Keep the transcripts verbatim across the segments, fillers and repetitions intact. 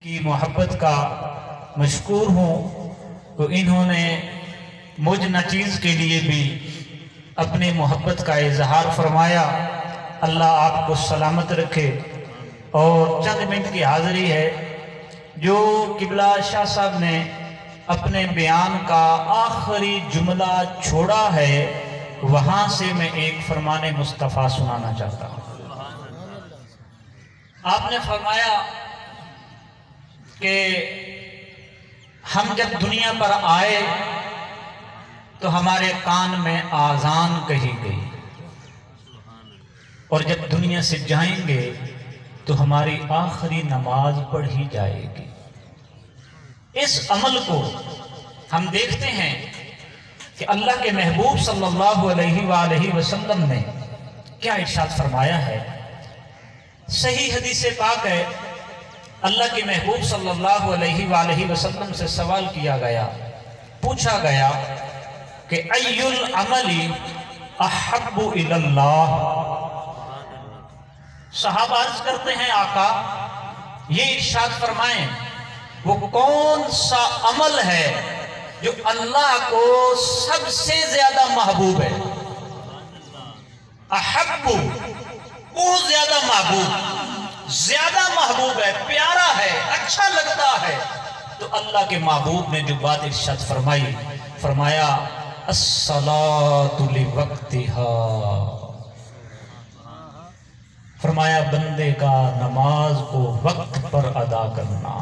کی محبت کا مشکور ہوں تو انہوں نے مجھ نچیز کے لیے بھی اپنی محبت کا اظہار فرمایا۔ اللہ آپ کو سلامت رکھے۔ اور چند منٹ کی حاضری ہے جو قبلہ شاہ صاحب نے اپنے بیان کا آخری جملہ چھوڑا ہے، وہاں سے میں ایک فرمان مصطفیٰ سنانا چاہتا ہوں۔ آپ نے فرمایا کہ ہم جب دنیا پر آئے تو ہمارے کان میں آذان کہی گئی، اور جب دنیا سے جائیں گے تو ہماری آخری نماز پڑھی جائے گی۔ اس عمل کو ہم دیکھتے ہیں کہ اللہ کے محبوب صلی اللہ علیہ وآلہ وسلم نے کیا ارشاد فرمایا ہے۔ صحیح حدیث پاک ہے، اللہ کے محبوب صلی اللہ علیہ وآلہ وسلم سے سوال کیا گیا، پوچھا گیا کہ ای العمل احب الی اللہ۔ صحابہ عرض کرتے ہیں آقا یہ ارشاد فرمائیں وہ کون سا عمل ہے جو اللہ کو سب سے زیادہ محبوب ہے۔ احب بہت زیادہ محبوب، زیادہ محبوب ہے، پیارا ہے، اچھا لگتا ہے۔ تو اللہ کے محبوب نے جو بات ارشاد فرمائی، فرمایا الصلاۃ لوقتہا، فرمایا بندے کا نماز کو وقت پر ادا کرنا۔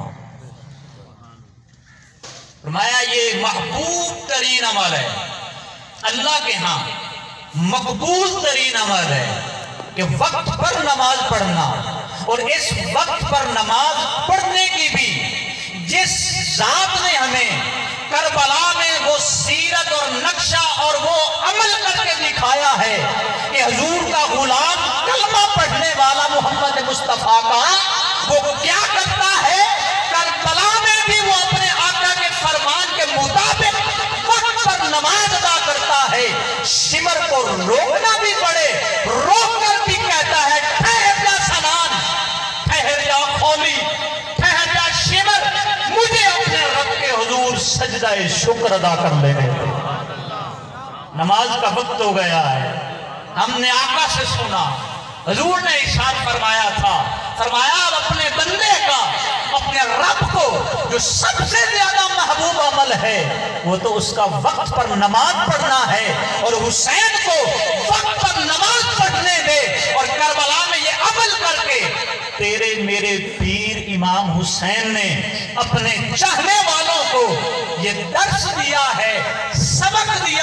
فرمایا یہ محبوب ترین عمل ہے، اللہ کے ہاں مقبول ترین عمل ہے کہ وقت پر نماز پڑھنا۔ اور اس وقت پر نماز پڑھنے کی بھی جس ذات نے ہمیں کربلا میں وہ سیرت اور نقشہ اور وہ عمل کر کے دکھایا ہے کہ حضور کا غلام کلمہ پڑھنے والا محمد مصطفیٰ کا وہ کیا کرتا ہے، کربلا میں بھی وہ اپنے آقا کے فرمان کے مطابق وقت پر نماز ادا کرتا ہے۔ شمر کو روکنا بھی پڑے، روک کر بھی کہتا ہے ٹھہر جا سنان، ٹھہر جا خولی، ٹھہر جا شمر، مجھے اپنے رب کے حضور سجدہ شکر ادا کر لینے دے۔ نماز کا وقت ہو گیا ہے، ہم نے آقا سے سنا، حضور نے ارشاد فرمایا تھا، فرمایا اپنے بندے کا، اپنے رب کو جو سب سے زیادہ محبوب عمل ہے وہ تو اس کا وقت پر نماز پڑھنا ہے، اور حسین کو وقت پر نماز پڑھنے دے۔ اور کربلا میں یہ عمل کر کے تیرے میرے پیر امام حسین نے اپنے چاہنے والوں کو یہ درس دیا ہے، سبق دیا